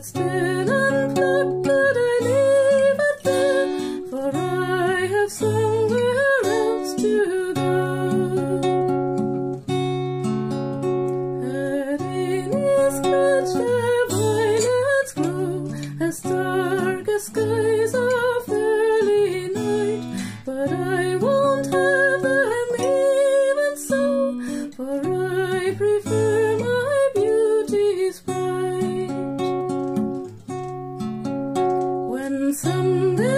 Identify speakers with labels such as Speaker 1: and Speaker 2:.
Speaker 1: but still unplucked could I leave it there, for I have somewhere else to go. At any scratch the violets grow, as dark as skies of early night, but I won't have them even so, for I prefer my beauty's bright. When someday